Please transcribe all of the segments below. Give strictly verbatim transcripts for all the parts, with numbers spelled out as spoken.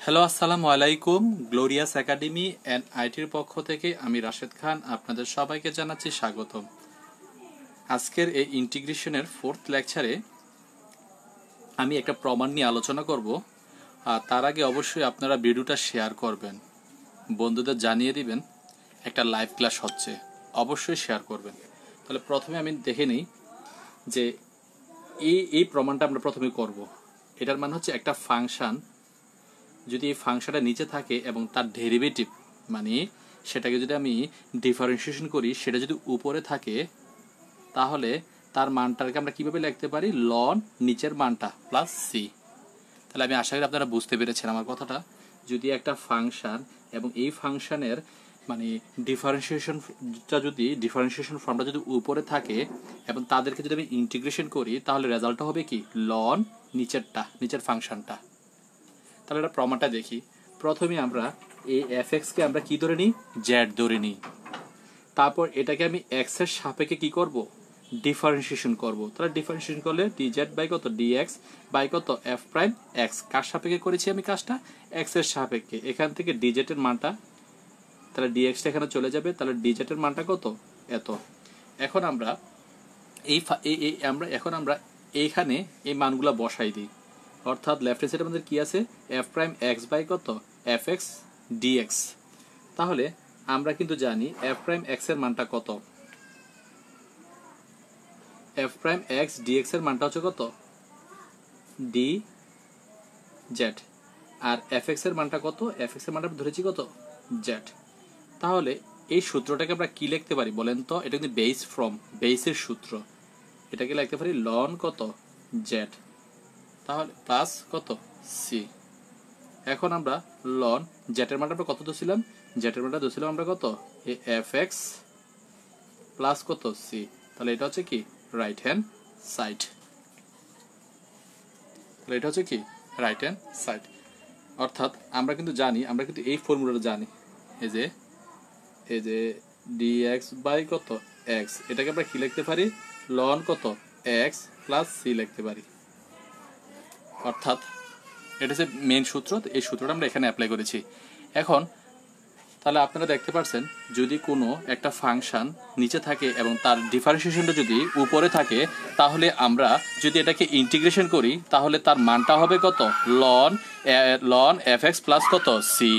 Hello, আসসালামু আলাইকুম। Glorious academy and আইটির পক্ষ থেকে আমি রাশেদ খান আপনাদের সবাইকে জানাচ্ছি স্বাগতম। আজকের এই ইন্টিগ্রেশনের ফোর্থ লেকচারে আমি একটা প্রমাণ নিয়ে আলোচনা করব। আর তার আগে অবশ্যই আপনারা ভিডিওটা শেয়ার করবেন, বন্ধুদের জানিয়ে দিবেন একটা লাইভ ক্লাস হচ্ছে, অবশ্যই শেয়ার করবেন। তাহলে প্রথমে আমি দেখে নিই যে এই এই প্রমাণটা আমরা প্রথমে করব। এটার মানে হচ্ছে একটা ফাংশন যদি এই ফাংশনটা নিচে থাকে এবং তার ডেরিভেটিভ মানে সেটাকে যদি আমি ডিফারেন্সিয়েশন করি, সেটা যদি উপরে থাকে তাহলে তার মানটাকে আমরা কিভাবে লিখতে পারি, লন নিচের মানটা প্লাস সি। তাহলে আমি আশা করি আপনারা বুঝতে পেরেছেন আমার কথাটা। যদি একটা ফাংশন এবং এই ফাংশনের মানে ডিফারেন্সিয়েশনটা যদি ডিফারেন্সিয়েশন ফর্মটা যদি উপরে থাকে এবং তাদেরকে যদি আমি ইন্টিগ্রেশন করি তাহলে রেজাল্টটা হবে কি, লন নিচেরটা নিচের ফাংশনটা। তাহলে এটা প্রমাণটা দেখি। প্রথমে আমরা এই এফ এক্সকে আমরা কি ধরে নিই, জেড ধরে নিই। তারপর এটাকে আমি এক্স এর সাপেক্ষে কি করব, ডিফারেন্সিয়েশন করব। তাহলে ডিফারেন্সিয়েশন করলে ডি জেড বাই কত, ডি এক্স বাই কত, এফ প্রাইম এক্স। কার সাপেক্ষে করেছি আমি কাজটা, এক্স এর সাপেক্ষে। এখান থেকে ডি জেড এর মানটা, তাহলে ডি এক্সটা এখানে চলে যাবে, তাহলে ডি জেড এর মানটা কত, এত। এখন আমরা এই আমরা এখন আমরা এইখানে এই মানগুলা বসাই দিই। অর্থাৎ লেফট হ্যান্ড সাইডে আমাদের কি আছে, এফ প্রাইম এক্স বাই কত, এফ এক্স ডিএক্স। তাহলে আমরা কিন্তু জানি এফ প্রাইম এক্স এর মানটা কত, এফ প্রাইম এক্স ডিএক্স এর মানটা হচ্ছে কত, ডি জেড। আর এফ এক্স এর মানটা কত, এফ এক্স এর মানটা ধরেছি কত, জেড। তাহলে এই সূত্রটাকে আমরা কি লিখতে পারি বলেন তো, এটা কিন্তু বেস ফ্রম, বেসের সূত্র। এটাকে লিখতে পারি লন কত, জেড, তাহলে প্লাস কত, সি। এখন আমরা লন জেটের মানটা আমরা কত ধরছিলাম, জেটের মানটা ধরছিলাম আমরা কত, এফ এক্স প্লাস কত, সি। তাহলে এটা হচ্ছে কি রাইট হ্যান্ড সাইড। তাহলে এটা হচ্ছে কি রাইট হ্যান্ড সাইড। অর্থাৎ আমরা কিন্তু জানি, আমরা কিন্তু এই ফর্মুলাটা জানি, এই যে এই যে ডি এক্স বাই কত এক্স, এটাকে আমরা কি লিখতে পারি, লন কত এক্স প্লাস সি লিখতে পারি। অর্থাৎ এটা হচ্ছে মেন সূত্র। এই সূত্রটা আমরা এখানে অ্যাপ্লাই করেছি। এখন তাহলে আপনারা দেখতে পাচ্ছেন, যদি কোনো একটা ফাংশন নিচে থাকে এবং তার ডিফারেন্সিয়েশনটা যদি উপরে থাকে, তাহলে আমরা যদি এটাকে ইন্টিগ্রেশন করি তাহলে তার মানটা হবে কত, ln ln f x plus কত, সি।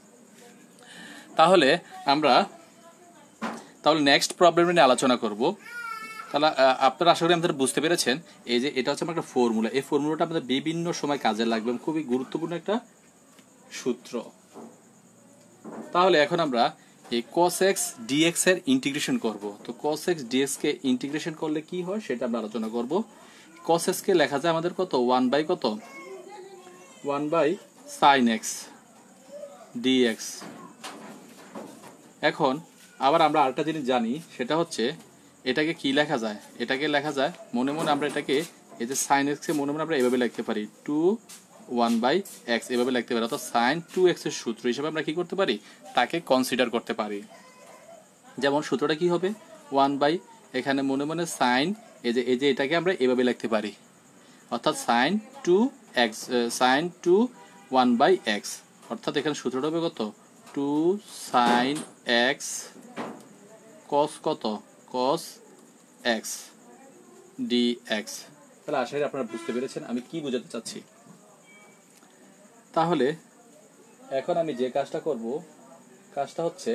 তাহলে আমরা তাহলে নেক্সট প্রবলেম নিয়ে আলোচনা করব। তাহলে আপনারা আশা করি আমাদের বুঝতে পেরেছেন, এই যে এটা হচ্ছে আমার একটা ফর্মুলা। এই ফর্মুলাটা আমাদের বিভিন্ন সময় কাজে লাগবে, খুবই গুরুত্বপূর্ণ একটা সূত্র। তাহলে এখন আমরা এই cos x dx এর ইন্টিগ্রেশন করব। তো cos x dx কে ইন্টিগ্রেশন করলে কি হয় সেটা আমরা আলোচনা করব। cos x কে লেখা যায় আমাদের কত, ওয়ান বাই কত, one by sin x dx। এখন আবার আমরা আরেকটা জিনিস জানি, সেটা হচ্ছে এটাকে কি লেখা যায়, এটাকে লেখা যায় মনে মনে আমরা এটাকে এই যে সাইন এক্স কে মনে মনে আমরা এভাবে লিখতে পারি, টু ওয়ান বাই এক্স এভাবে লিখতে পারি। অর্থাৎ সাইন টু এক্স এর সূত্র হিসেবে আমরা কি করতে পারি, তাকে কনসিডার করতে পারি। যেমন সূত্রটা কি হবে, ওয়ান বাই এখানে মনে মনে সাইন, এই যে এই যে এটাকে আমরা এভাবে লিখতে পারি। অর্থাৎ sine two x sine two one by x. অর্থাৎ এখানে সূত্রটা হবে কত, টু সাইন এক্স কস কত, কস এক্স ডি এক্স। তাহলে আশা করি আপনারা বুঝতে পেরেছেন আমি কি বোঝাতে চাচ্ছি। তাহলে এখন আমি যে কাজটা করব, কাজটা হচ্ছে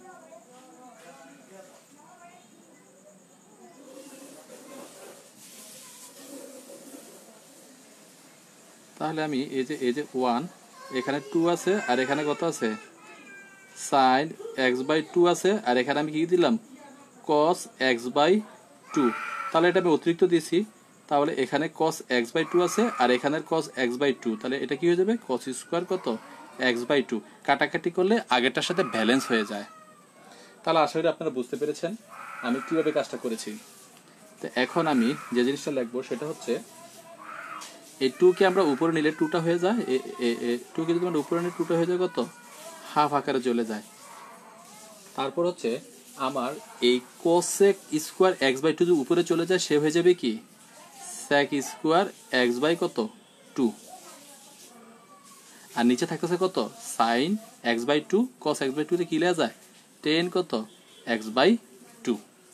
তাহলে আমি এই যে এই যে ওয়ান, এখানে টু আছে আর এখানে কত আছে, সাইন এক্স বাই টু আছে, আর এখানে আমি কি দিলাম, কস এক্স বাই টু। তাহলে এটা আমি অতিরিক্ত দিয়েছি, তাহলে এখানে cos x বাই টু আছে আর এখানের cos x বাই টু। তাহলে এটা কি হয়ে যাবে, cos স্কোয়ার কত, x বাই টু। কাটাকাটি করলে আগেরটার সাথে ব্যালেন্স হয়ে যায়। তাহলে আশা করি আপনারা বুঝতে পেরেছেন আমি কিভাবে কাজটা করেছি। তো এখন আমি যে জিনিসটা লিখবো সেটা হচ্ছে, এই টু কে আমরা উপরে নিলে টুটা হয়ে যায়, টু কে যদি আমরা উপরে নিলে টুটা হয়ে যায় কত, হাফ আকারে চলে যায়। তারপর হচ্ছে আমার এই cosec square x by two যদি উপরে চলে যায়, সে হয়ে যাবে কি sec স্কোয়ার x বাই কত, টু। আর নিচে থাকতেছে কত sine x by two, cos x by two তে কি লেখা যায় টেন কত এক্স বাই টু।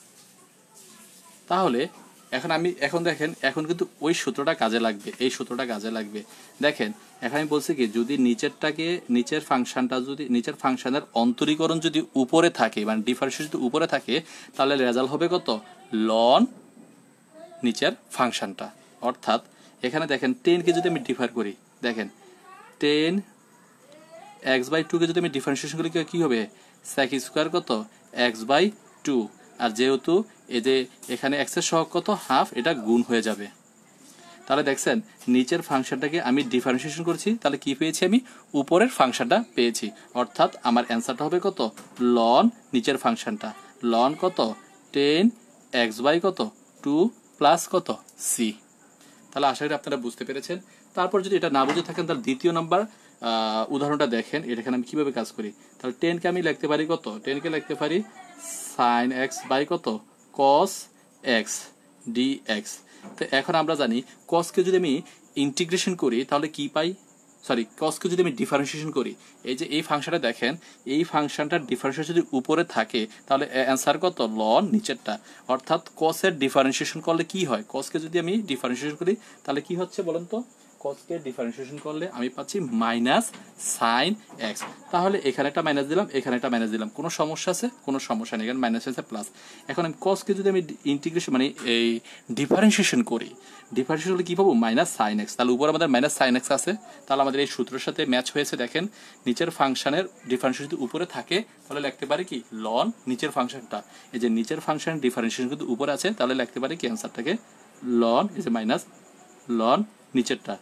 তাহলে এখন আমি এখন দেখেন এখন কিন্তু ওই সূত্রটা কাজে লাগবে, এই সূত্রটা কাজে লাগবে। দেখেন এখন আমি বলছি কি যদি নিচেরটাকে নিচের ফাংশনটা যদি নিচের ফাংশনের অন্তরীকরণ যদি উপরে থাকে মানে ডিফারেন্সিয়েশন যদি উপরে থাকে তাহলে রেজাল্ট হবে কত লন নিচের ফাংশনটা। অর্থাৎ এখানে দেখেন টেনকে যদি আমি ডিফার করি, দেখেন টেন এক্স বাই টুকে যদি আমি ডিফারেন্সিয়েশন করি কি হবে সেক স্কোয়ার কত এক্স বাই টু, আর যেহেতু এই যে এখানে এক্সের সহগ কত হাফ, এটা গুণ হয়ে যাবে। তাহলে দেখছেন নিচের ফাংশনটাকে আমি ডিফারেন্সিয়েশন করছি, তাহলে কি পেয়েছি আমি উপরের ফাংশনটা পেয়েছি। অর্থাৎ আমার অ্যান্সারটা হবে কত লন নিচের ফাংশনটা লন কত টেন এক্স বাই কত টু প্লাস কত সি। তাহলে আশা করি আপনারা বুঝতে পেরেছেন। তারপর যদি এটা না বুঝে থাকেন তাহলে দ্বিতীয় নাম্বার উদাহরণটা দেখেন, এখানে আমি কিভাবে কাজ করি। তাহলে টেনকে আমি লিখতে পারি কত টেনকে লিখতে পারি সাইন এক্স বাই কত কস এক্স ডি এক্স। তো এখন আমরা জানি কসকে যদি আমি ইন্টিগ্রেশন করি তাহলে কি পাই, সরি কসকে যদি আমি ডিফারেন্সিয়েশন করি, এই যে এই ফাংশনটা দেখেন এই ফাংশনটার ডিফারেন্সিয়েশন যদি উপরে থাকে তাহলে অ্যান্সার কত লন নিচেরটা। অর্থাৎ কসের ডিফারেন্সিয়েশন করলে কি হয়, কসকে যদি আমি ডিফারেন্সিয়েশন করি তাহলে কি হচ্ছে বলেন তো, কসকে ডিফারেন্সিয়েশন করলে আমি পাচ্ছি মাইনাস সাইন এক্স। তাহলে এখানে একটা মাইনাস দিলাম এখানে একটা মাইনাস দিলাম, কোনো সমস্যা আছে কোনো সমস্যা নেই, এখানে মাইনাস আছে প্লাস। এখন আমি কসকে যদি আমি ইন্টিগ্রেশন মানে এই ডিফারেন্সিয়েশন করি, ডিফারেন্সিয়েশন হলে কি পাবো মাইনাস সাইন এক্স। তাহলে উপরে আমাদের মাইনাস সাইন এক্স আছে, তাহলে আমাদের এই সূত্রের সাথে ম্যাচ হয়েছে। দেখেন নিচের ফাংশনের ডিফারেন্সিয়েশন যদি উপরে থাকে তাহলে লিখতে পারি কি লন নিচের ফাংশনটা, এই যে নিচের ফাংশন ডিফারেন্সিয়েশন কিন্তু উপরে আছে তাহলে লিখতে পারি কি অ্যান্সারটাকে লন এই যে মাইনাস লন নিচেরটা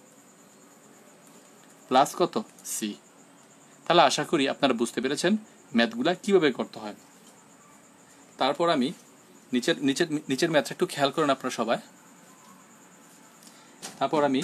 প্লাস কত সি। তাহলে আশা করি আপনারা বুঝতে পেরেছেন ম্যাথগুলা কিভাবে করতে হয়। তারপর আমি নিচের নিচের নিচের ম্যাথটা একটু খেয়াল করেন আপনারা সবাই। তারপর আমি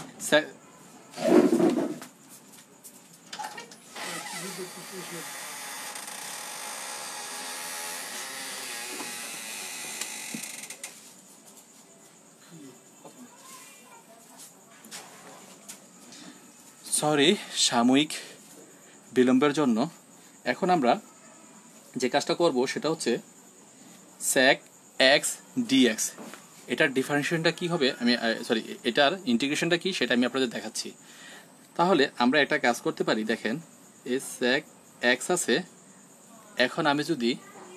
সরি সাময়িক বিলম্বের জন্য এখন আমরা যে কাজটা করব সেটা হচ্ছে sec x dx, এটার ডিফারেন্সিয়েশনটা কি হবে আমি সরি এটার ইন্টিগ্রেশনটা কি সেটা আমি আপনাদের দেখাচ্ছি। তাহলে আমরা একটা কাজ করতে পারি, দেখেন এই sec x আছে, এখন আমি যদি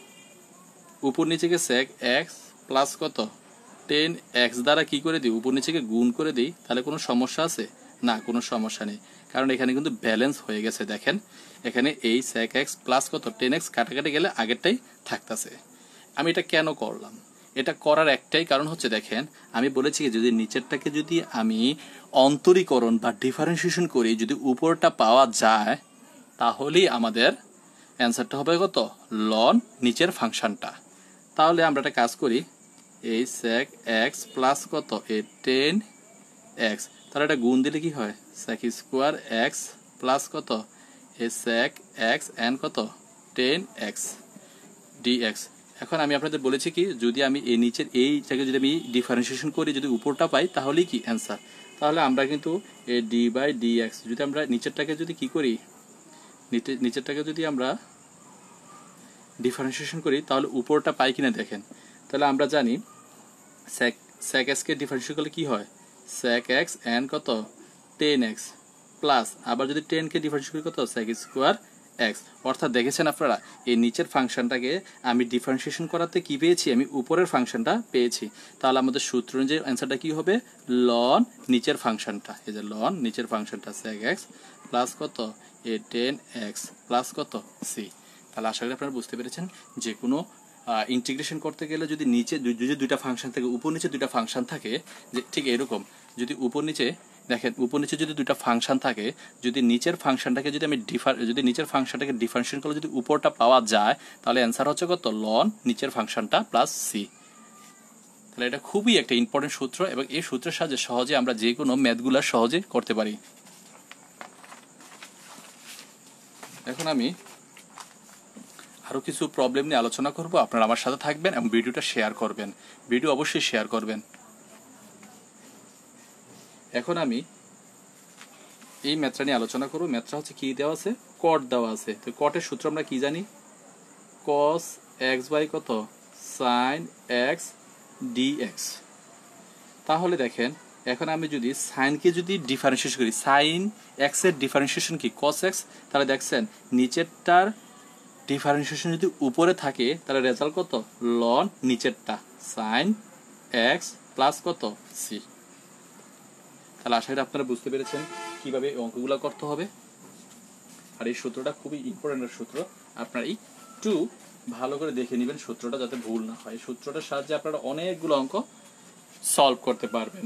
উপর নিচেকে sec x প্লাস কত টেন এক্স দ্বারা কি করে দিই উপর নিচেকে গুণ করে দিই তাহলে কোনো সমস্যা আছে না, কোনো সমস্যা নেই, কারণ এখানে কিন্তু ব্যালেন্স হয়ে গেছে। দেখেন এখানে এই sec x প্লাস কত টেন এক্স কাটাকাটি গেলে আগেরটাই থাকতেছে। আমি এটা কেন করলাম, এটা করার একটাই কারণ হচ্ছে দেখেন আমি বলেছি যদি নিচেরটাকে যদি আমি অন্তরীকরণ বা ডিফারেন্সিয়েশন করি যদি উপরটা পাওয়া যায় তাহলেই আমাদের অ্যান্সারটা হবে কত লন নিচের ফাংশনটা। তাহলে আমরা একটা কাজ করি এই sec x প্লাস কত এই টেন এক্স, তাহলে এটা গুণ দিলে কি হয় sec স্কোয়ার এক্স প্লাস কত এই sec x এন্ড কত টেন এক্স dx। এখন আমি আপনাদের বলেছি কি যদি আমি এই নিচের এইটাকে যদি আমি ডিফারেন্সিয়েশন করি যদি উপরটা পাই তাহলেই কি অ্যান্সার। তাহলে আমরা কিন্তু এই ডি বাই ডি এক্স যদি আমরা নিচেরটাকে যদি কি করি নিচেরটাকে যদি আমরা ডিফারেন্সিয়েশন করি তাহলে উপরটা পাই কিনা দেখেন। তাহলে আমরা জানি sec sec x কে ডিফারেন্সিয়েট করলে কি হয় sec x এন্ড কত টেন এক্স প্লাস আবার যদি টেন কে ডিফারেন্সিয়েট করি কত sec স্কোয়ার এক্স। অর্থাৎ দেখেছেন আপনারা এই নিচের ফাংশনটাকে আমি ডিফারেন্সিয়েশন করাতে কি পেয়েছি আমি উপরের ফাংশনটা পেয়েছি। তাহলে আমাদের সূত্র অনুযায়ী অ্যান্সারটা কি হবে লন নিচের ফাংশনটা, এই যে লন নিচের ফাংশনটা sec x প্লাস কত এ টেন এক্স প্লাস কত সি। তাহলে আশা করি আপনারা বুঝতে পেরেছেন যে কোনো ইন্টিগ্রেশন করতে গেলে যদি নিচে যদি দুইটা ফাংশন থাকে উপর নিচে দুইটা ফাংশন থাকে যে ঠিক এরকম যদি উপর নিচে দেখেন উপর নিচে যদি দুইটা ফাংশন থাকে যদি নিচের ফাংশনটাকে যদি আমি ডিফার যদি নিচের ফাংশনটাকে ডিফারেন্সিয়েট করলে যদি উপরটা পাওয়া যায় তাহলে অ্যান্সার হচ্ছে কত লন নিচের ফাংশনটা প্লাস সি। তাহলে এটা খুবই একটা ইম্পর্টেন্ট সূত্র এবং এই সূত্রের সাহায্যে সহজে আমরা যে কোনো ম্যাথগুলো সহজে করতে পারি। এখন আমি আরও কিছু প্রবলেম নিয়ে আলোচনা করব, আপনারা আমার সাথে থাকবেন এবং ভিডিওটা শেয়ার করবেন, ভিডিও অবশ্যই শেয়ার করবেন। এখন আমি এই ম্যাথটা নিয়ে আলোচনা করব। ম্যাথটা হচ্ছে কি দেওয়া আছে, কট দেওয়া আছে। তো কটের সূত্র আমরা কি জানি, cos x বাই কত sin x dx। তাহলে দেখেন এখন আমি যদি সাইনকে যদি ডিফারেন্সিয়েশন করি, সাইন এক্স এর ডিফারেন্সিয়েশন কি cos x, তাহলে দেখছেন নিচেরটার ডিফারেন্সিয়েশন যদি উপরে থাকে তাহলে রেজাল্ট কত লন নিচেরটা সাইন x প্লাস কত সি। তাহলে আশা করি আপনারা বুঝতে পেরেছেন কিভাবে অঙ্কগুলো করতে হবে। আর এই সূত্রটা খুবই ইম্পর্টেন্ট সূত্র, আপনারা একটু ভালো করে দেখে নেবেন সূত্রটা যাতে ভুল না হয়। সূত্রটার সাহায্যে আপনারা অনেকগুলো অঙ্ক সলভ করতে পারবেন।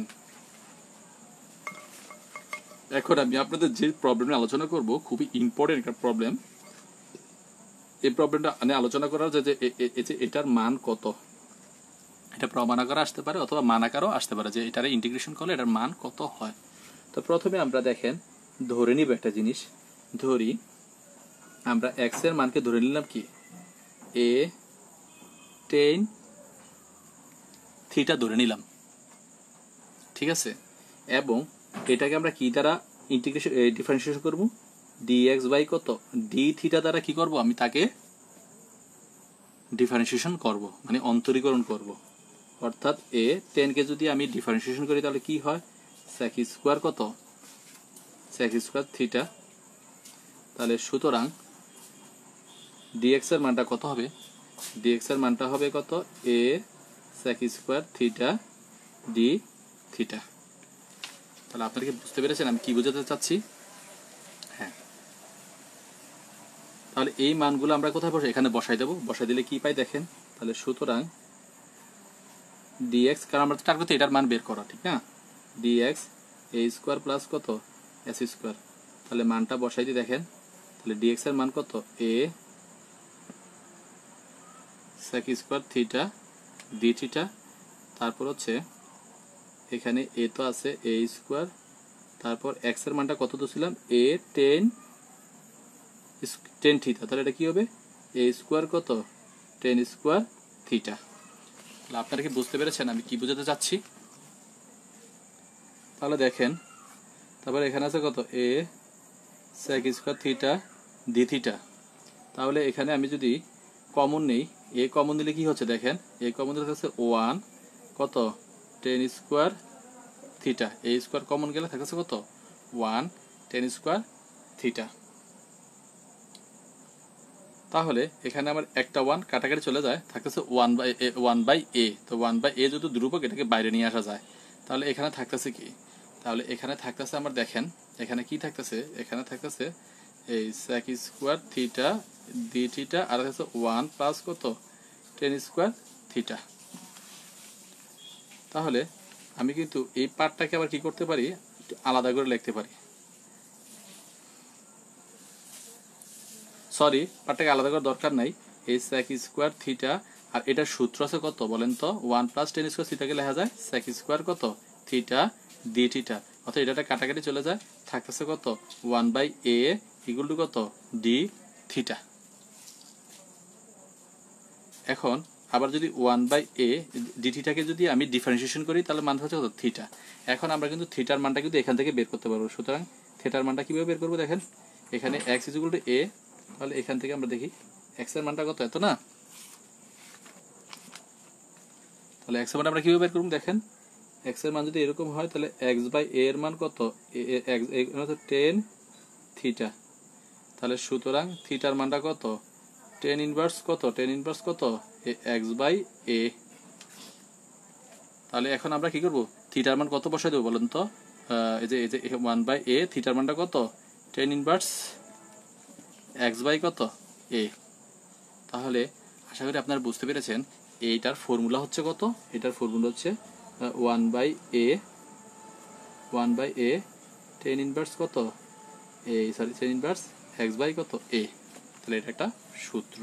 এখন আমি আপনাদের যে প্রবলেমে আলোচনা করব খুবই ইম্পর্টেন্ট একটা প্রবলেম। এই প্রবলেমটা নিয়ে আলোচনা করার যে এটার মান কত, এটা প্রমাণ আকারে আসতে পারে অথবা মান আকারও আসতে পারে, যে এটারে ইন্টিগ্রেশন করলে এটার মান কত হয়। তো প্রথমে আমরা দেখেন ধরে নিব একটা জিনিস, ধরি আমরা এক্স এর মানকে ধরে নিলাম কি এ টেন থিটা ধরে নিলাম, ঠিক আছে। এবং এটাকে আমরা কি দ্বারা ইন্টিগ্রেশন ডিফারেন্সিয়েশন করব, ডিএক্স বাই কত ডি থিটা দ্বারা কি করব, আমি তাকে ডিফারেন্সিয়েশন করব, মানে অন্তরীকরণ করব। অর্থাৎ এ টেন কে যদি আমি ডিফারেন্সিয়েশন করি তাহলে কি হয়, সেক স্কোয়ার কত সেক স্কোয়ার থিটা। তাহলে সুতরাং ডিএক্স এর মানটা কত হবে, ডিএক্স এর মানটা হবে কত a sec square theta d theta. তাহলে আপনারা কি বুঝতে পেরেছেন আমি কি বোঝাতে চাচ্ছি? হ্যাঁ, তাহলে এই মানগুলো আমরা কোথায় বসাই, এখানে বসাই দেবো। বসাই দিলে কি পাই দেখেন, তাহলে সুতরাং ডিএক্স, কারণ আমরা টার্গেট এটার মান বের করা, ঠিক না, ডিএক্স এ স্কোয়ার প্লাস কত এস স্কোয়ার। তাহলে মানটা বসাই দিয়ে দেখেন, তাহলে ডিএক্স এর মান কত a sec square theta d theta. তারপর হচ্ছে এখানে এ তো আছে এ স্কোয়ার, তারপর এক্স এর মানটা কত তো ছিলাম এ টেন টেন থিটা। তাহলে এটা কি হবে এ স্কোয়ার কত টেন স্কোয়ার থিটা। তাহলে আপনারা কি বুঝতে পেরেছেন আমি কি বোঝাতে চাচ্ছি? তাহলে দেখেন তারপর এখানে আছে কত a sec square theta d theta. তাহলে এখানে আমি যদি কমন নেই, এ কমন দিলে কি হচ্ছে দেখেন, এ কমন দিলে হচ্ছে ওয়ান কত tan square theta, a square common গেলে থাকছে কত ওয়ান টেন স্কোয়ার থিটা। তাহলে এখানে আমার একটা ওয়ান কাটাকাটি চলে যায়, থাকতেছে one by a one by a. তো ওয়ান বাই এ যদি ধ্রুবক, এটাকে বাইরে নিয়ে আসা যায়। তাহলে এখানে থাকতেছে কি, তাহলে এখানে থাকতেছে আমার দেখেন এখানে কি থাকতেছে, এখানে থাকতেছে এই sec square theta d theta আর হচ্ছে ওয়ান প্লাস কত টেন স্কোয়ার থিটা। তাহলে আমি কিন্তু এই পার্টটাকে আবার কি করতে পারি, আলাদা করে লিখতে পারি, সরি পার্টটাকে আলাদা করার দরকার নাই। এই সেক স্কোয়ার থিটা আর এটার সূত্র আছে কত বলেন তো, ওয়ান প্লাস টেন স্কোয়ার থিটাকে লেখা যায় সেক স্কোয়ার কত থিটা ডি থিটা। অর্থাৎ এটা কাটাকাটি চলে যায়, থাকতেছে কত one by a equal to কত ডি থিটা। এখন আবার যদি ওয়ান বাই এ ডি থিটাকে যদি আমি ডিফারেন্সিয়েশন করি তাহলে মান হচ্ছে কত থিটা। এখন আমরা কিন্তু থিটার মানটা কিন্তু এখান থেকে বের করতে পারবো। সুতরাং থিটার মানটা কিভাবে বের করবো দেখেন, এখানে x is equal to a, তাহলে এখান থেকে আমরা দেখি এক্স এর মানটা কত এত না, তাহলে এক্স এর মান আমরা কিভাবে বের করবো দেখেন, এক্স এর মান যদি এরকম হয় তাহলে এক্স বাই এ এর মান কত টেন থিটা। তাহলে সুতরাং থিটার মানটা কত টেন ইনভার্স কত টেন ইনভার্স কত এক্স বাই এ। তাহলে এখন আমরা কি করবো, থিটার মান কত বসাই দেবো বলেন তো, এই যে এই যে ওয়ান বাই এ, থিটার মানটা কত টেন ইনভার্স এক্স বাই কত এ। তাহলে আশা করি আপনারা বুঝতে পেরেছেন এইটার ফর্মুলা হচ্ছে কত, এটার ফর্মুলা হচ্ছে one by a one by a tan inverse কত a sorry tan inverse x by কত এ। তাহলে এটা একটা সূত্র।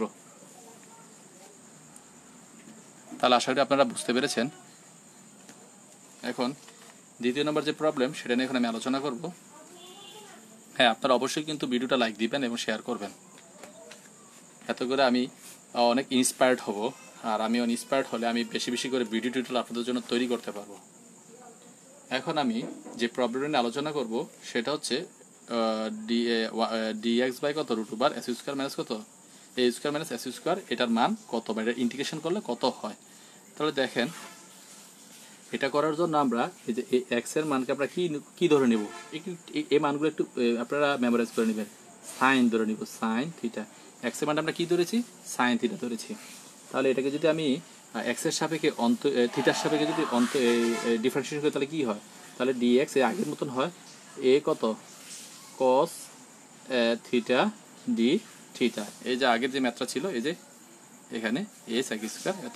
তাহলে আশা করি আপনারা বুঝতে পেরেছেন। এখন দ্বিতীয় নম্বর যে প্রবলেম সেটা নিয়ে এখন আমি আলোচনা করব। হ্যাঁ, আপনারা অবশ্যই কিন্তু ভিডিওটা লাইক দিবেন এবং শেয়ার করবেন, এত করে আমি অনেক ইন্সপায়ার্ড হব। আর আমি ইন্সপায়ার্ড হলে আমি বেশি বেশি করে ভিডিও টিউটোরিয়াল আপনাদের জন্য তৈরি করতে পারবো। এখন আমি যে প্রবলেম নিয়ে আলোচনা করব সেটা হচ্ছে ডি ডি এক্স বাই কত root over x square minus কত a square minus x square, এটার মান কত বা এটা ইন্টিগ্রেশন করলে কত হয়। তাহলে দেখেন এটা করার জন্য আমরা এই যে এক্স এর মানকে আমরা কি কি ধরে নেব, এই মানগুলো একটু আপনারা মেমোরাইজ করে নেবেন। সাইন ধরে নিব, সাইন থিটা। এক্স এর মানটা আমরা কি ধরেছি, সাইন থিটা ধরেছি। তাহলে এটাকে যদি আমি এক্স এর সাপেক্ষে অন্ত থিটার সাপেক্ষে যদি অন্ত ডিফারেন্সিয়েশন করি তাহলে কি হয়, তাহলে ডি এক্স এর আগের মতন হয় এ কত কস থিটা ডি থিটা। এই যে আগের যে ম্যাথটা ছিল এই যে এখানে এ সেক স্কয়ার এত,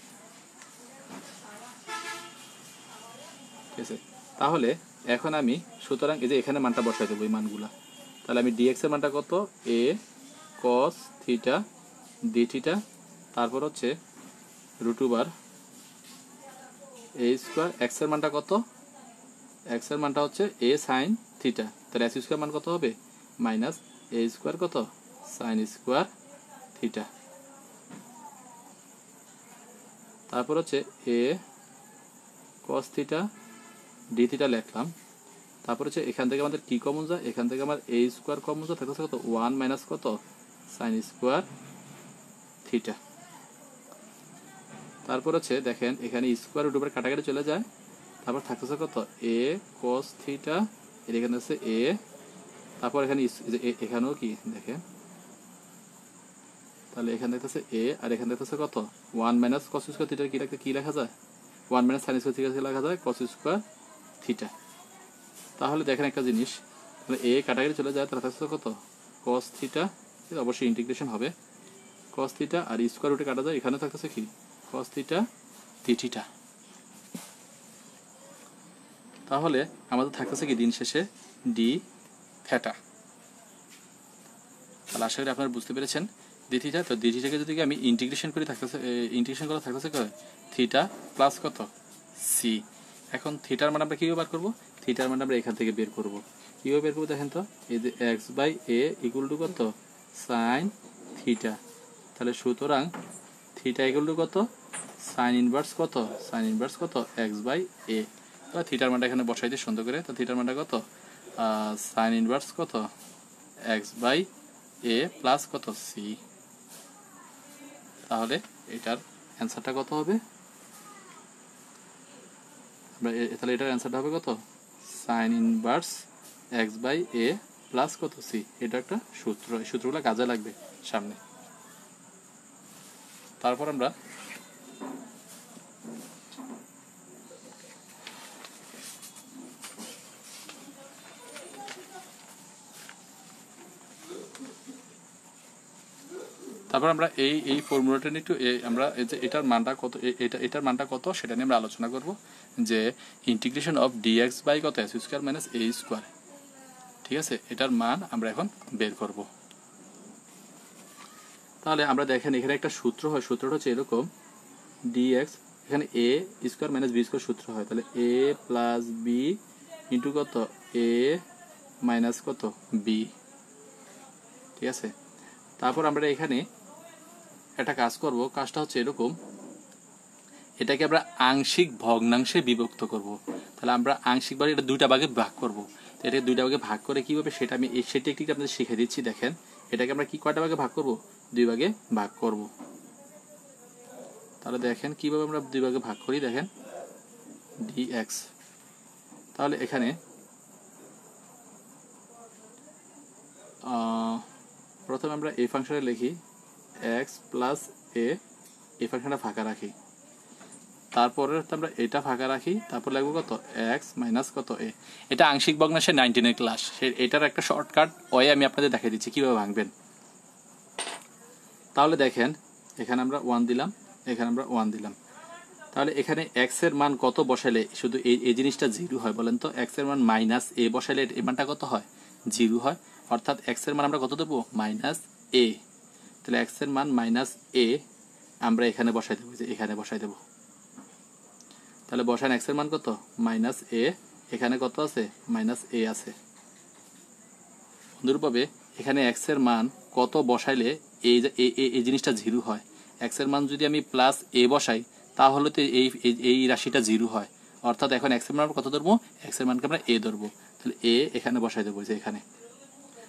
ঠিক আছে। তাহলে এখন আমি সুতরাং এই যে এখানে মানটা বসাই দেবো এই মানগুলা। তাহলে আমি ডিএক্স এর মানটা কত a cos theta d theta, তারপর হচ্ছে root over a square. X এর মানটা কত, এক্স এর মানটা হচ্ছে এ সাইন থিটা, তাহলে এক্স স্কোয়ার মান কত হবে মাইনাস এ স্কোয়ার কত সাইন স্কোয়ার থিটা। তারপর হচ্ছে a cos theta d theta লিখলাম। তারপর হচ্ছে এখান থেকে আমাদের কি কমন যায়, এখান থেকে আমার এ স্কোয়ার কমন যায়, থাকতেছে কত ওয়ান মাইনাস কত সাইন স্কোয়ার থিটা। তারপর হচ্ছে দেখেন এখানে স্কোয়ার রুট ওভার কাটাকাটি চলে যায়, তারপর থাকতেছে কত এ কস থিটা, এর এখানে আছে এ, তারপর এখানে এখানেও কি দেখেন, তাহলে এখানে দেখতেছে এ আর এখানে দেখতেছে কত one minus cos square theta, কি রাখতে কি লেখা যায় one minus sine square theta লেখা যায় কস স্কোয়ার থিটা। তাহলে দেখেন একটা জিনিস, তাহলে এ কাটাকাটি চলে যায়, তাহলে থাকতেছে কত কস থিটা, অবশ্যই ইন্টিগ্রেশন হবে কস থিটা, আর স্কোয়ার রুটে কাটা যায়, এখানে থাকতেছে কি কস থিটা ডি থিটা। তাহলে আমাদের থাকতেছে কি দিন শেষে ডি থিটা। তাহলে আশা করি আপনারা বুঝতে পেরেছেন ডি থিটা। তো ডি থিটাকে যদি আমি ইন্টিগ্রেশন করি থাকতেছে ইন্টিগ্রেশন করা থাকতেছে কত থিটা প্লাস কত সি। এখন থিটার মান আমরা কীভাবে বার করবো, থিটার মান আমরা এখান থেকে বের করবো। কীভাবে বের করবো দেখেন তো, এই যে x by a equal to কত সাইন থিটা, তাহলে সুতরাং থিটা ইকুয়াল টু কত সাইন ইনভার্স কত সাইন ইনভার্স কত এক্স বাই এ। তাহলে থিটার মানটা এখানে বসাই দিয়ে সুন্দর করে, তো থিটার মানটা কত সাইন ইনভার্স কত এক্স বাই এ প্লাস কত সি। তাহলে এটার অ্যান্সারটা কত হবে, তাহলে এটার অ্যান্সারটা হবে কত sine inverse x by a plus কত সি। এটা একটা সূত্র, এই সূত্রগুলো কাজে লাগবে সামনে। তারপর আমরা তারপর আমরা এই এই ফর্মুলাটা নিয়ে একটু আমরা এটার মানটা কত এটা এটার মানটা কত সেটা নিয়ে আমরা আলোচনা করব, যে ইন্টিগ্রেশন অফ ডিএক্স বাই কত x square minus a square, ঠিক আছে। এটার মান আমরা এখন বের করব। তাহলে আমরা দেখেন এখানে একটা সূত্র হয়, সূত্রটা হচ্ছে এরকম ডিএক্স, এখানে a square minus b square সূত্র হয়, তাহলে এ প্লাস বি ইন্টু কত এ মাইনাস কত বি, ঠিক আছে। তারপর আমরা এখানে একটা কাজ করব, কাজটা হচ্ছে এরকম, এটাকে আমরা আংশিক ভগ্নাংশে বিভক্ত করব। তাহলে আমরা আংশিক ভাগে এটা দুইটা ভাগে ভাগ করব, তো এটাকে দুইটা ভাগে ভাগ করে কীভাবে সেটা আমি এই সেটা একটি আপনাদের শিখিয়ে দিচ্ছি। দেখেন এটাকে আমরা কি কয়টা ভাগে ভাগ করব, দুই ভাগে ভাগ করব। তাহলে দেখেন কিভাবে আমরা দুই ভাগে ভাগ করি, দেখেন ডিএক্স। তাহলে এখানে প্রথমে আমরা এই ফাংশনে লিখি এক্স প্লাস এ, এই ফাংশনটা ফাঁকা রাখি, তারপরে আমরা এটা ফাঁকা রাখি, তারপর লিখবো কত এক্স মাইনাস কত এ। এটা আংশিক ভগ্নাংশের নাইনটিনের ক্লাস, এটার একটা শর্টকাট ওয়ে আমি আপনাদের দেখিয়ে দিচ্ছি কীভাবে ভাঙবেন। তাহলে দেখেন এখানে আমরা ওয়ান দিলাম, এখানে আমরা ওয়ান দিলাম, তাহলে এখানে এক্স এর মান কত বসাইলে শুধু এই এই জিনিসটা জিরো হয় বলেন তো, এক্স এর মান মাইনাস এ বসাইলে এই মানটা কত হয় জিরো হয়, অর্থাৎ এক্স এর মান আমরা কত দেবো মাইনাস এ। তাহলে এক্স এর মান মাইনাস এ আমরা এখানে বসাই দেবো, যে এখানে বসাই দেবো। তাহলে বসান এক্স এর মান কত মাইনাস এ, এখানে কত আছে মাইনাস এ আছে। অনুরূপভাবে এখানে এক্স এর মান কত বসাইলে এই এই জিনিসটা জিরো হয়, এক্স এর মান যদি আমি প্লাস এ বসাই তাহলে তো এই এই রাশিটা জিরো হয়, অর্থাৎ এখন এক্স এর মান কত ধরবো, এক্স এর মানকে আমরা এ ধরবো। তাহলে এ এখানে বসাই দেবো, যে এখানে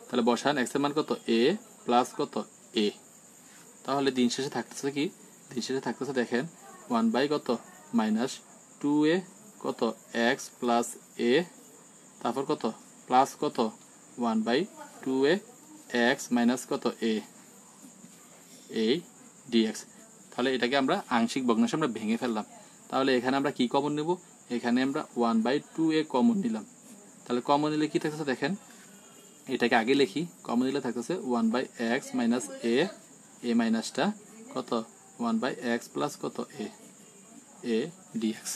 তাহলে বসান x এর মান কত a প্লাস কত a। তাহলে দিন শেষে থাকতেছে কি, দিন শেষে থাকতেছে দেখেন ওয়ান বাই কত মাইনাস টু এ কত x প্লাস a, তারপর কত প্লাস কত one by two a x minus কত a এই dx। তাহলে এটাকে আমরা আংশিক ভগ্নাংশে আমরা ভেঙে ফেললাম। তাহলে এখানে আমরা কি কমন নেব, এখানে আমরা one by two a common নিলাম। তাহলে কমন নিলে কি থাকতেছে দেখেন, এটাকে আগে লিখি, কমন নিলে থাকতেছে one by x minus a, a মাইনাসটা কত ওয়ান বাই এক্স প্লাস কত এ এ ডিএক্স।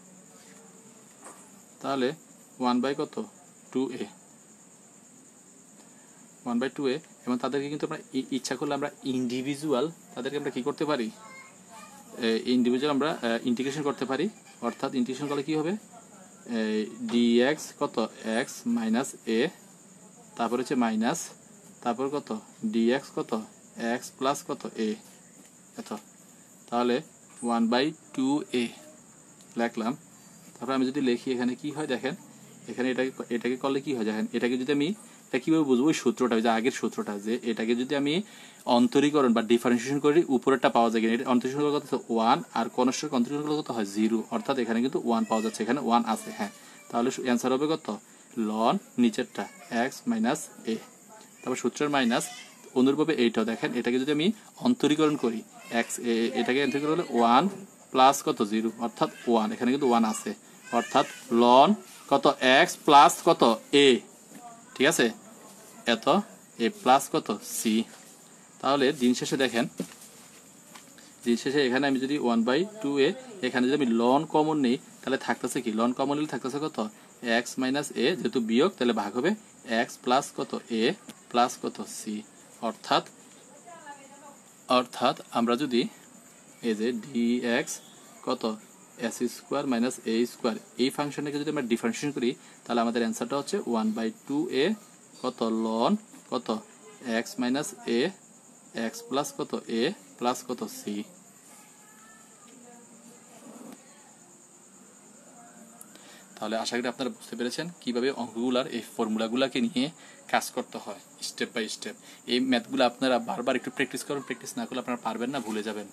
তাহলে ওয়ান বাই কত two a, one by two a. এবং তাদেরকে কিন্তু আমরা ইচ্ছা করলে আমরা ইন্ডিভিজুয়াল তাদেরকে আমরা কি করতে পারি, ইন্ডিভিজুয়াল আমরা ইন্টিগ্রেশন করতে পারি। অর্থাৎ ইন্টিগ্রেশন করলে কি হবে, ডিএক্স কত এক্স মাইনাস এ, তারপর হচ্ছে মাইনাস, তারপর কত ডিএক্স কত এক্স প্লাস কত এ এত। তাহলে ওয়ান বাই টু এ লিখলাম। তারপর আমি যদি লিখি এখানে কি হয় দেখেন, এখানে এটাকে এটাকে করলে কি হয় দেখেন, এটাকে যদি আমি এটা কীভাবে বুঝবো, ওই সূত্রটা যে আগের সূত্রটা, যে এটাকে যদি আমি অন্তরীকরণ বা ডিফারেন্সিয়েশন করি উপরেরটা পাওয়া যায়, এটা অন্তরীকরণ করলে কত ওয়ান, আর কনস্টেন্ট অন্তরীকরণ করলে কত হয় জিরো। অর্থাৎ এখানে কিন্তু ওয়ান পাওয়া যাচ্ছে, এখানে ওয়ান আছে। হ্যাঁ, তাহলে অ্যান্সার হবে কত লন নিচেরটা এক্স মাইনাস এ, তারপর সূত্রের মাইনাস অনুরূপভাবে এইটাও দেখেন, এটাকে যদি আমি অন্তরীকরণ করি এক্স, এটাকে অন্তরীকরণ করলে ওয়ান প্লাস কত জিরো, অর্থাৎ ওয়ান, এখানে কিন্তু ওয়ান আছে। অর্থাৎ লন কত এক্স প্লাস কত এ, ঠিক আছে, এত এ প্লাস কত সি। তাহলে দিন শেষে দেখেন, দিন শেষে এখানে আমি যদি ওয়ান বাই টু এ, এখানে যদি আমি লন কমন নিই তাহলে থাকতেছে কি, লন কমন নিলে থাকতেছে কত এক্স মাইনাস এ, যেহেতু বিয়োগ তাহলে ভাগ হবে এক্স প্লাস কত এ প্লাস কত সি। অর্থাৎ অর্থাৎ আমরা যদি এই যে ডি এক্স কত x square minus a square এই ফাংশনটাকে যদি আমরা ডিফারেন্সিয়েশন করি, তাহলে আমাদের অ্যান্সারটা হচ্ছে ওয়ান বাই টু এ কত লন কত x minus a x plus কত এ প্লাস কত সি। তাহলে আশা করি আপনারা বুঝতে পেরেছেন কিভাবে অঙ্কগুলার এই ফর্মুলাগুলোকে নিয়ে কাজ করতে হয় স্টেপ বাই স্টেপ। এই ম্যাথগুলো আপনারা বারবার একটু প্র্যাকটিস করুন, প্র্যাকটিস না করলে আপনারা পারবেন না, ভুলে যাবেন।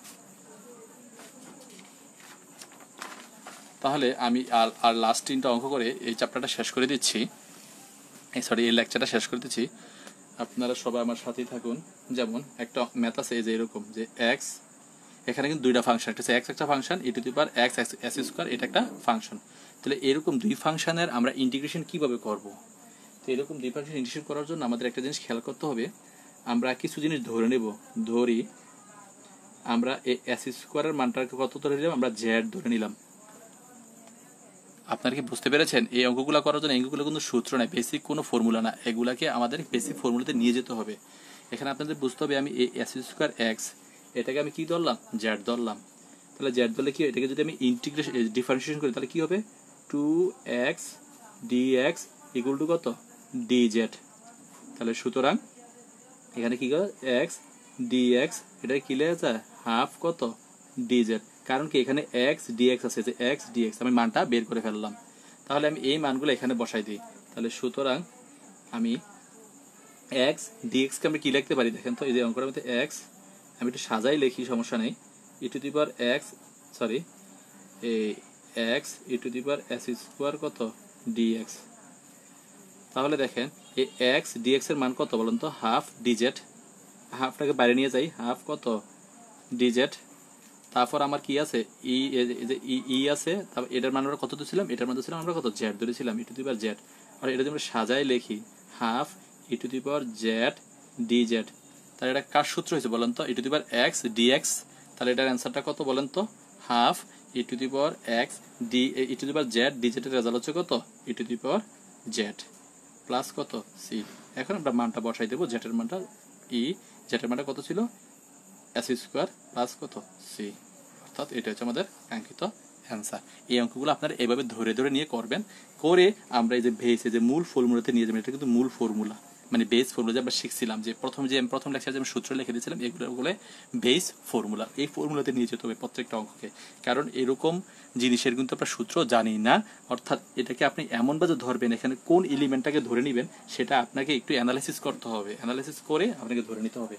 তাহলে আমি আর আর লাস্ট তিনটা অঙ্ক করে এই চ্যাপ্টারটা শেষ করে দিচ্ছি, সরি এই লেকচারটা শেষ করে দিচ্ছি। আপনারা সবাই আমার সাথেই থাকুন। যেমন একটা ম্যাথ আছে যে এরকম, যে এক্স, এখানে কিন্তু দুইটা ফাংশন, একটা হচ্ছে এক্স একটা function, e to the power x x square এটা একটা ফাংশন। তাহলে এরকম দুই ফাংশনের আমরা ইন্টিগ্রেশন কিভাবে করব? তো এরকম দুই ফাংশন ইন্টিগ্রেশন করার জন্য আমাদের একটা জিনিস খেয়াল করতে হবে, আমরা কিছু জিনিস ধরে নেব। ধরি আমরা এই এস স্কোয়ারের মানটাকে কত ধরে নিলাম, আমরা জেড ধরে নিলাম। আপনারা কি বুঝতে পেরেছেন? এই অঙ্কগুলো করার জন্য এগুলো কিন্তু সূত্র নয়, বেসিক কোনো ফর্মুলা না, এগুলাকে আমাদের বেসিক ফর্মুলাতে নিয়ে যেতে হবে। এখানে আপনাদের বুঝতে হবে আমি এই এস স্কোয়ার এক্স এটাকে আমি কি ধরলাম, জেড ধরলাম। তাহলে জেড ধরলে কি, এটাকে যদি আমি ইন্টিগ্রেশন ডিফারেন্সিয়েশন করি তাহলে কি হবে, two x d x equal to কত ডি জেড। তাহলে সুতরাং এখানে কি করে এক্স ডি এক্স এটা কি লেখা যায় হাফ কত ডি জেড, কারণ কি এখানে এক্স ডিএক্স আছে, যে এক্স ডিএক্স আমি মানটা বের করে ফেললাম। তাহলে আমি এই মানগুলো এখানে বসাই দিই। তাহলে সুতরাং আমি এক্স ডিএক্সকে আমি কি লিখতে পারি দেখেন তো, এই যে অঙ্কটার মধ্যে এক্স আমি একটু সাজাই লিখি, সমস্যা নেই। E to the power x sorry এই x e to the power x square কত ডিএক্স। তাহলে দেখেন এই এক্স ডিএক্স এর মান কত বলুন তো, হাফ ডিজেড, হাফটাকে বাইরে নিয়ে যাই, হাফ কত ডিজেড। তারপর আমার কি আছে ই, ই আছে, তারপর এটার মান আমরা কত ধরেছিলাম, এটার মান ধরেছিলাম আমরা কত জেড ধরেছিলাম, ই টু দি পাওয়ার জেড। আর এটা যদি আমরা সাজাই লিখি half e to the power z d z. তাহলে এটা কার সূত্র হয়েছে বলেন তো, e to the power x dx. তাহলে এটার অ্যান্সারটা কত বলেন তো, half e to the power x d e to the power z d z এর রেজাল্ট হচ্ছে কত e to the power z plus কত সি। এখন আমরা মানটা বসাই দেবো, জেড এর মানটা ই, জেড এর মানটা কত ছিল এস স্কোয়ার প্লাস কত সি। অর্থাৎ এটা হচ্ছে আমাদের কাঙ্ক্ষিত অ্যান্সার। এই অঙ্কগুলো আপনারা এভাবে ধরে ধরে নিয়ে করবেন, করে আমরা এই যে ভেসে যে মূল ফর্মুলাতে নিয়ে যাবেন, এটা কিন্তু মূল ফর্মুলা। মানে বেস ফর্মুলা যে আমরা শিখছিলাম, যে প্রথম যে আমি প্রথম লেকচারে যে আমি সূত্র লিখে দিয়েছিলাম, এগুলো বলে বেস ফর্মুলা। এই ফর্মুলাতে নিয়ে যেতে হবে প্রত্যেকটা অঙ্ককে, কারণ এরকম জিনিসের কিন্তু আমরা সূত্র জানি না। অর্থাৎ এটাকে আপনি এমনভাবে ধরবেন, এখানে কোন এলিমেন্টটাকে ধরে নেবেন সেটা আপনাকে একটু অ্যানালাইসিস করতে হবে, অ্যানালাইসিস করে আপনাকে ধরে নিতে হবে।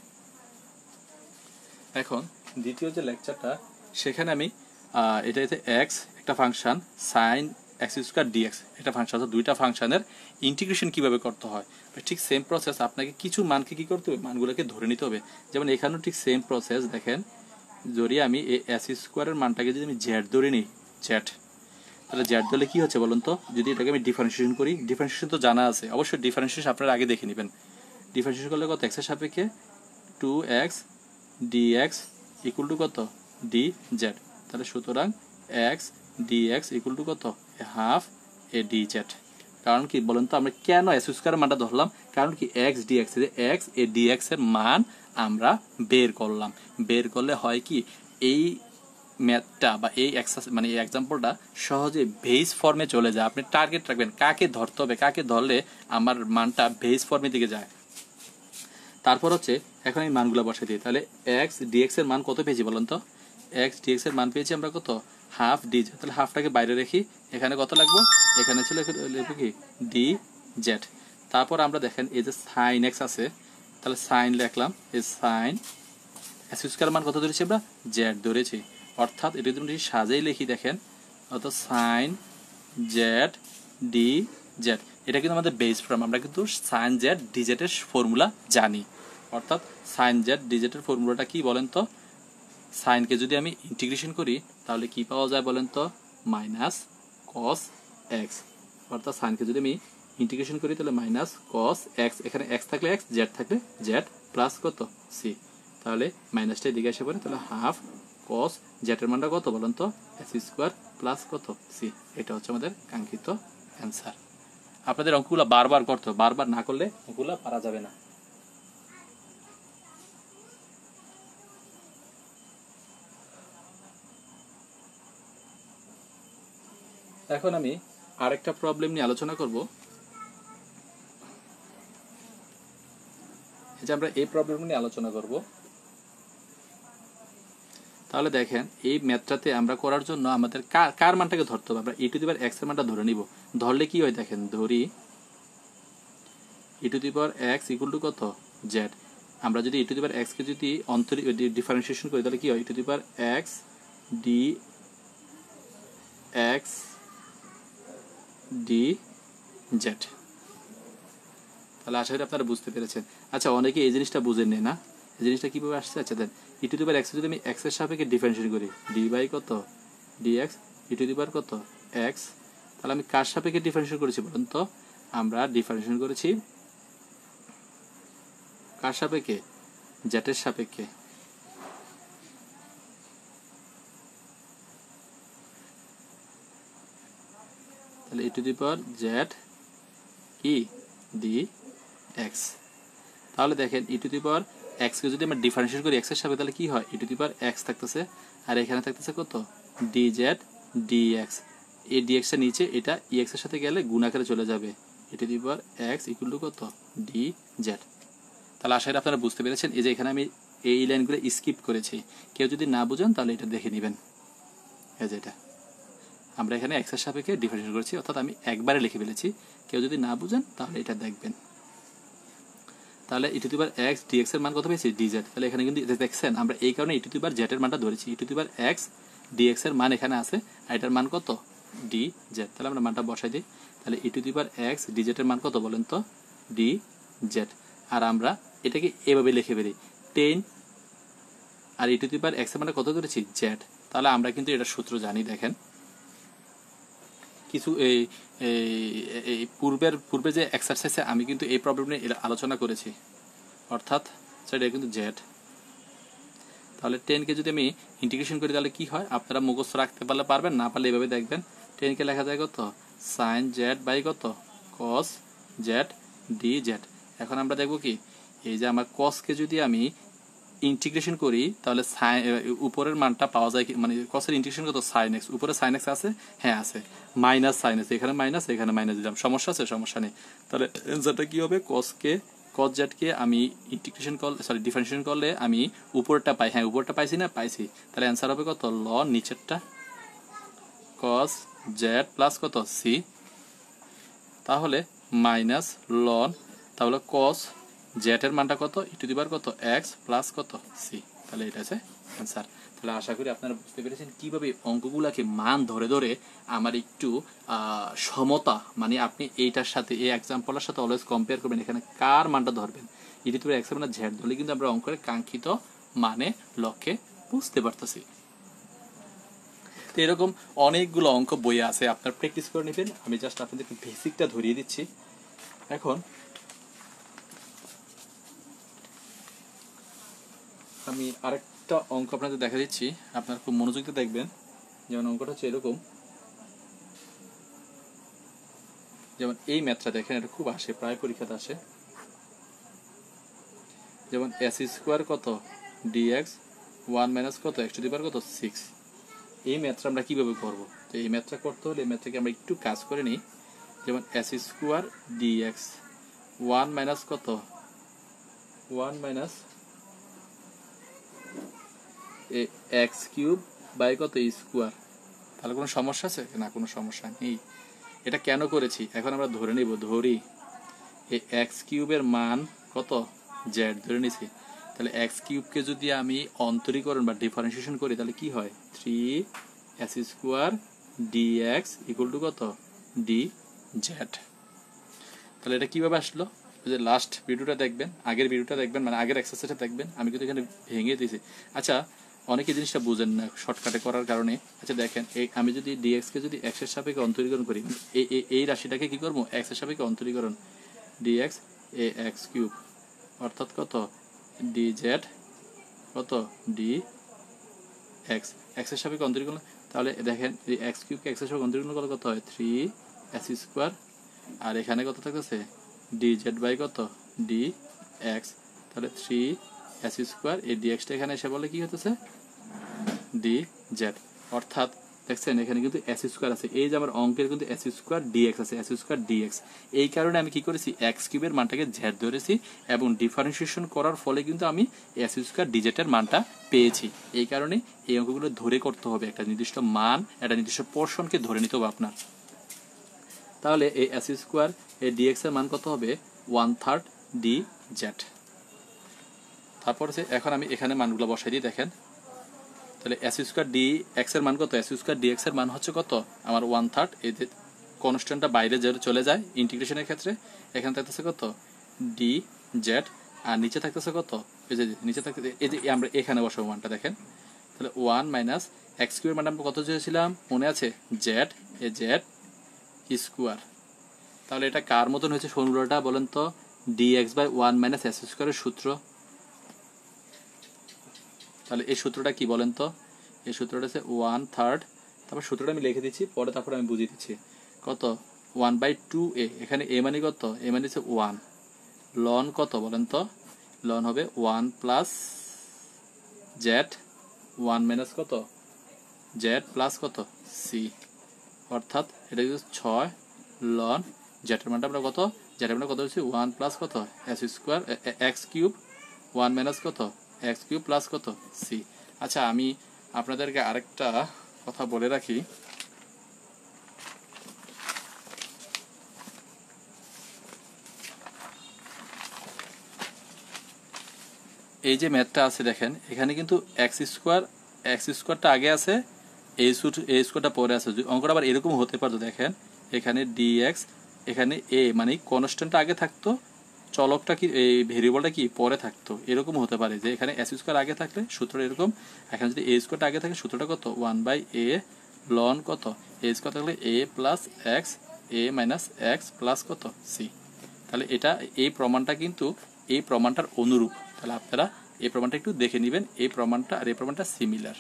এখন দ্বিতীয় যে লেকচারটা, সেখানে আমি এটা হচ্ছে এক্স একটা function, sine x square d x একটা ফাংশন, অর্থাৎ দুইটা ফাংশনের ইন্টিগ্রেশন কিভাবে করতে হয়। ঠিক সেম প্রসেস, আপনাকে কিছু মানকে কি করতে হবে, মানগুলোকে ধরে নিতে হবে। যেমন এখানেও ঠিক সেম প্রসেস, দেখেন যদি আমি এই এস স্কোয়ারের মানটাকে যদি আমি জেড ধরে নিই, জেড, তাহলে জেড ধরলে কি হচ্ছে বলুন তো, যদি এটাকে আমি ডিফারেন্সিয়েশন করি, ডিফারেন্সিয়েশন তো জানা আছে, অবশ্যই ডিফারেন্সিয়েশন আপনারা আগে দেখে নেবেন। ডিফারেন্সিয়েশন করলে কত, এক্সের সাপেক্ষে two x d x equal to কত, ডি জেড। তাহলে সুতরাং এক্স ডিএক্স ইকুয়াল টু কত, হাফ এ ডি জেড। কারণ কি বলেন তো, আমরা কেন এস স্কোয়ারের মানটা ধরলাম, কারণ কি এক্স ডিএক্স, এক্স এ ডিএক্স এর মান আমরা বের করলাম। বের করলে হয় কি, এই ম্যাথটা বা এই এক্সারসাইজ মানে এই এক্সাম্পলটা সহজে বেস ফর্মে চলে যায়। আপনি টার্গেট রাখবেন কাকে ধরতে হবে, কাকে ধরলে আমার মানটা বেস ফর্মের দিকে যায়। তারপর হচ্ছে এখন এই মানগুলো বসাই দিই, তাহলে এক্স ডিএক্স এর মান কত পেয়েছি বলুন তো, এক্স ডিএক্স এর মান পেয়েছি আমরা কত, হাফ ডি জেড। তাহলে হাফটাকে বাইরে রেখি, এখানে কত লাগবে, এখানে ছিল লিখবো কি ডি জেড। তারপর আমরা দেখেন এই যে সাইন এক্স আছে, তাহলে সাইন লিখলাম, এই সাইন এক্স স্কয়ার মান কত ধরেছি আমরা, জেড ধরেছি। অর্থাৎ এটা যদি সাজাই লিখি দেখেন, অর্থাৎ সাইন জেড ডি জেড, এটা কিন্তু আমাদের বেস ফর্ম। আমরা কিন্তু সাইন জেড ডি জেড এর ফর্মুলা জানি। অর্থাৎ সাইন জেড ডি জেড এর ফর্মুলাটা কি বলেন তো, সাইনকে যদি আমি ইন্টিগ্রেশন করি তাহলে কি পাওয়া যায় বলেন তো, মাইনাস কস এক্স। অর্থাৎ সাইনকে যদি আমি ইন্টিগ্রেশন করি তাহলে মাইনাস কস এক্স, এখানে এক্স থাকলে এক্স, জেড থাকলে জেড, প্লাস কত সি। তাহলে মাইনাসটা এদিকে এসে পড়ে, তাহলে হাফ কস জেড এর মানটা কত বলেন তো, এক্স স্কোয়ার প্লাস কত সি। এটা হচ্ছে আমাদের কাঙ্ক্ষিত অ্যান্সার। আপনাদের অঙ্কগুলো বারবার করতে হবে, বারবার না করলে অঙ্কগুলো পারা যাবে না। এখন আমি আরেকটা প্রবলেম নিয়ে আলোচনা করব। এই যে আমরা এই প্রবলেম নিয়ে আলোচনা করব, তাহলে দেখেন এই ম্যাথটাতে আমরা করার জন্য আমাদের কার কার মানটাকে ধরতে হবে, আমরা ই টু দি পাওয়ার এক্স এর মানটা ধরে নিব। ধরলে কি হয় দেখেন, ধরি e to the power x equal to কত, জেড। আমরা যদি ই টু দি পাওয়ার এক্স কে যদি অন্তরি ডিফারেন্সিয়েশন করি তাহলে কি হয়, e to the power x d x d z. তাহলে আশা করি আপনারা বুঝতে পেরেছেন। আচ্ছা, অনেকে এই জিনিসটা বুঝেন না, এই জিনিসটা কিভাবে আসছে। আচ্ছা দেন, ই টু দি পাওয়ার এক্স যদি আমি এক্স এর সাপেক্ষে ডিফারেন্সিয়েশন করি, ডি বাই কত d x e to the power কত এক্স। তাহলে আমি কার সাপেক্ষে ডিফারেন্সিয়েশন করেছি বলুন তো, আমরা ডিফারেন্সিয়েশন করেছি কার সাপেক্ষে, জেড এর সাপেক্ষে। তাহলে e to the power z কি ডি এক্স। তাহলে দেখেন ই টু দি পাওয়ার এক্স কে যদি আমরা ডিফারেন্সিয়েট করি এক্স এর সাথে, তাহলে কি হয়, e to the power x থাকতেছে, আর এখানে থাকতেছে কত ডি জেড ডি এক্স। এই ডি এক্স এর নিচে এটা ই এক্স এর সাথে গেলে গুণ আকারে চলে যাবে, e to the power x equal to কত ডি জেড। তাহলে আশা করি আপনারা বুঝতে পেরেছেন। এই যে এখানে আমি এই লাইনগুলো স্কিপ করেছি, কেউ যদি না বুঝেন তাহলে এটা দেখে নেবেন। এই যে এটা আমরা এখানে এক্স এর সাপেক্ষে ডিফারেন্সিয়েট করেছি, অর্থাৎ আমি একবারে লিখে ফেলেছি, কেউ যদি না বুঝেন তাহলে এটা দেখবেন। তাহলে e to the power x d x এর মান কত পেয়েছি, ডিজেড। তাহলে এখানে কিন্তু দেখছেন আমরা এই কারণে ই টু দি পাওয়ার জেড এর মানটা ধরেছি, e to the power x d x এর মান এখানে আছে, আর এটার মান কত ডি জেড। তাহলে আমরা মানটা বসাই দিই, তাহলে e to the power x d z এর মান কত বলেন তো, ডি জেড। আর আমরা এটাকে এভাবে লিখে বেরি টেন, আর e to the power x এর মানটা কত ধরেছি, জেড। তাহলে আমরা কিন্তু এটা সূত্র জানি। দেখেন কিছু এই এই পূর্বের পূর্বে যে এক্সারসাইজে আমি কিন্তু এই প্রবলেম নিয়ে আলোচনা করেছি, অর্থাৎ সেটা কিন্তু জেড। তাহলে টেনকে যদি আমি ইন্টিগ্রেশন করি তাহলে কি হয়, আপনারা মুখস্থ রাখতে পারলে পারবেন, না পারলে এভাবে দেখবেন। টেনকে লেখা যায় কত, সাইন জেড বাই কত কস জেড ডি জেড। এখন আমরা দেখবো কি, এই যে আমার কসকে যদি আমি ইন্টিগ্রেশন করি তাহলে সাইন উপরের মানটা পাওয়া যায়, মানে কসের ইন্টিগ্রেশন কত, সাইন এক্স। উপরে সাইন এক্স আছে, হ্যাঁ আছে, মাইনাস সাইন এক্স, এখানে মাইনাস এখানে মাইনাস দিলাম, সমস্যা আছে, সমস্যা নেই। তাহলে অ্যান্সারটা কি হবে, কসকে cos z কে আমি ইন্টিগ্রেশন করলে সরি ডিফারেন্সিয়েশন করলে আমি উপরটা পাই, হ্যাঁ উপরটা পাইছি না, পাইছি। তাহলে অ্যান্সার হবে কত, ln নিচেরটা cos z প্লাস কত c, তাহলে মাইনাস ln, তাহলে cos z এর মানটা কত, e টু দি পাওয়ার কত x প্লাস কত c। তাহলে এটা আছে অ্যান্সার। তাহলে আশা করি আপনারা বুঝতে পেরেছেন কিভাবে অঙ্কগুলোকে মান ধরে ধরে আমার একটু সমতা, মানে আপনি এইটার সাথে এই এক্সাম্পলের সাথে অলওয়েজ কম্পেয়ার করবেন, এখানে কার মানটা ধরবেন, ইডি টু এক্স মানে ঝেড ধরলে কিন্তু আমরা অঙ্কের কাঙ্ক্ষিত মানে লক্ষ্যে বুঝতে পারতেছি। তো এরকম অনেকগুলো অঙ্ক বই আছে, আপনার প্র্যাকটিস করে নেবেন। আমি জাস্ট আপনাদেরকে বেসিকটা ধরিয়ে দিচ্ছি। এখন আমি আরেকটা অঙ্ক আপনাদের দেখা দিচ্ছি, আপনারা খুব মনোযোগ দিয়ে দেখবেন। যেমন অঙ্কটা হচ্ছে এরকম, যেমন এই ম্যাথটা দেখেন, এটা খুব আসে, প্রায় পরীক্ষাতে আসে। যেমন এস স্কোয়ার কত ডিএক্স ওয়ান মাইনাস কত এক্স টু দি পাওয়ার কত সিক্স। এই ম্যাথটা আমরা কিভাবে করব? তো এই ম্যাথটা করতে হলে এই ম্যাথটাকে আমরা একটু কাজ করে নিই। যেমন x square d x one minus কত one minus x cube by কত স্কোয়ার। তাহলে কোনো সমস্যা আছে না? কোনো সমস্যা নেই। এটা কেন করেছি এখন আমরা ধরে নিব, ধরি এই এক্স কিউবের মান কত জেড ধরে নিছি। তাহলে এক্স কিউবকে যদি আমি অন্তরীকরণ বা ডিফারেন্সিয়েশন করি তাহলে কি হয়, three x square d x equal to কত ডি জেড। তাহলে এটা কিভাবে আসলো, যে লাস্ট ভিডিওটা দেখবেন, আগের ভিডিওটা দেখবেন, মানে আগের এক্সারসাইজটা দেখবেন, আমি কিন্তু এখানে ভেঙে দিয়েছি। আচ্ছা অনেকে জিনিসটা বুঝেন না শর্টকাটে করার কারণে। আচ্ছা দেখেন, এই আমি যদি ডিএক্সকে যদি এক্স এর সাপেক্ষে অন্তরীকরণ করি, এই এই রাশিটাকে কি করবো, এক্স এর সাপেক্ষে অন্তরীকরণ, ডিএক্স এ এক্স কিউব অর্থাৎ কত ডি জেড কত ডি এক্স, এক্স এর সাপেক্ষে অন্তরীকরণ। তাহলে দেখেন এই এক্স কিউবকে এক্স এর সাপেক্ষে অন্তরীকরণ করলে কত হয়, থ্রি এস স্কোয়ার, আর এখানে কত থাকতেছে ডি জেড বাই কত ডি এক্স। তাহলে থ্রি এস স্কোয়ার এই ডি এক্সটা এখানে এসে বলে কি হতেছে ডি জেড। অর্থাৎ দেখছেন এখানে কিন্তু এস স্কোয়ার আছে, এই যে আমার অঙ্কের কিন্তু এস স্কোয়ার ডিএক্স আছে, এস স্কোয়ার ডিএক্স। এই কারণে আমি কি করেছি, এক্স কিউবের মানটাকে জেড ধরেছি এবং ডিফারেন্সিয়েশন করার ফলে কিন্তু আমি এস স্কোয়ার ডিজেটের মানটা পেয়েছি। এই কারণে এই অঙ্কগুলো ধরে করতে হবে, একটা নির্দিষ্ট মান, একটা নির্দিষ্ট পোর্শনকে ধরে নিতে হবে আপনার। তাহলে এই এস স্কোয়ার এই ডিএক্স এর মান কত হবে, ওয়ান থার্ড ডি জেড। তারপর এখন আমি এখানে মানগুলো বসাই দিই, দেখেন তাহলে এস স্কোয়ার ডি এক্স এর মান কত, এস স্কোয়ার ডি এক্স এর মান হচ্ছে কত আমার ওয়ান থার্ড, এই যে কনস্ট্যান্টটা বাইরে যে চলে যায় ইন্টিগ্রেশনের ক্ষেত্রে, এখানে থাকতেছে কত ডি জেড, আর নিচে থাকতেছে কত, এই যে নিচে থাকতেছে এই যে আমরা এখানে বসাবো মানটা, দেখেন তাহলে ওয়ান মাইনাস এক্স কিউবের মানটা আমরা কত চেয়েছিলাম মনে আছে, জেড এ জেড স্কোয়ার। তাহলে এটা কার মতন হয়েছে ফর্মুলাটা বলেন তো, d x by one minus x স্কোয়ারের সূত্র। তাহলে এই সূত্রটা কি বলেন তো, এই সূত্রটা হচ্ছে ওয়ান থার্ড, তারপর সূত্রটা আমি লিখে দিচ্ছি, পরে তারপরে আমি বুঝিয়ে দিচ্ছি কত ওয়ান বাই টু এ, এখানে এ মানে কত, এ মানে হচ্ছে ওয়ান, লন কত বলেন তো, লন হবে one plus z one minus কত জেড প্লাস কত সি। অর্থাৎ এটা কিন্তু ছয় লন জেডের মানটা আমরা কত, জেডের মানটা কত হচ্ছে ওয়ান প্লাস কত x square x cube one minus কত এক্স কিউব প্লাস কত সি। আচ্ছা আমি আপনাদেরকে আরেকটা কথা বলে রাখি, এই যে ম্যাথটা আছে দেখেন এখানে কিন্তু এক্স স্কোয়ার এক্স স্কোয়ারটা আগে আছে, এই এই স্কোয়ারটা পরে আছে। অঙ্কটা আবার এরকম হতে পারতো, দেখেন এখানে ডিএক্স এখানে এ মানে কনস্ট্যান্টটা আগে থাকতো, চলকটা কি এই ভেরিয়েবলটা কি পরে থাকতো, এরকম হতে পারে যে এখানে এস স্কোয়ার আগে থাকলে সূত্রটা এরকম, এখানে যদি এ স্কোয়ারটা আগে থাকে সূত্রটা কত ওয়ান বাই এ লন কত এ স্কোয়ার থাকলে a plus x a minus x plus কত সি। তাহলে এটা এই প্রমাণটা কিন্তু এই প্রমাণটার অনুরূপ। তাহলে আপনারা এই প্রমাণটা একটু দেখে নেবেন, এই প্রমাণটা আর এই প্রমাণটা সিমিলার।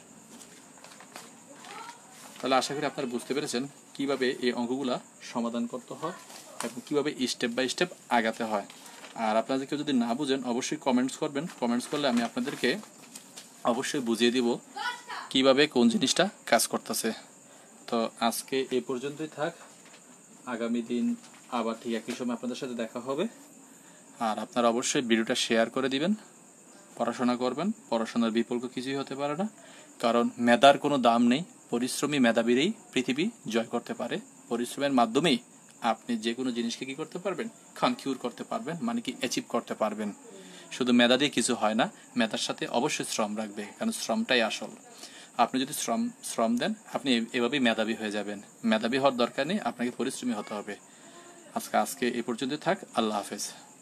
তাহলে আশা করি আপনারা বুঝতে পেরেছেন কিভাবে এই অঙ্কগুলা সমাধান করতে হয় এবং কিভাবে স্টেপ বাই স্টেপ আগাতে হয়। আর আপনাদের কেউ যদি না বুঝেন অবশ্যই কমেন্টস করবেন, কমেন্টস করলে আমি আপনাদেরকে অবশ্যই বুঝিয়ে দিব কিভাবে কোন জিনিসটা কাজ করতেছে। তো আজকে এই পর্যন্তই থাক, আগামী দিন আবার ঠিক একই সময় আপনাদের সাথে দেখা হবে। আর আপনারা অবশ্যই ভিডিওটা শেয়ার করে দিবেন। পড়াশোনা করবেন, পড়াশোনার বিকল্প কিছুই হতে পারে না, কারণ মেধার কোনো দাম নেই। পরিশ্রমী মেধাবীরাই পৃথিবী জয় করতে পারে। পরিশ্রমের মাধ্যমেই আপনি যে কোনো জিনিসকে কি করতে পারবেন, কনকিউর করতে পারবেন, মানে কি অ্যাচিভ করতে পারবেন। শুধু মেধা দিয়ে কিছু হয় না, মেধার সাথে অবশ্যই শ্রম রাখবে, কারণ শ্রমটাই আসল। আপনি যদি শ্রম শ্রম দেন, আপনি এভাবেই মেধাবী হয়ে যাবেন। মেধাবী হওয়ার দরকার নেই, আপনাকে পরিশ্রমী হতে হবে। আজকে আজকে এই পর্যন্ত থাক। আল্লাহ হাফেজ।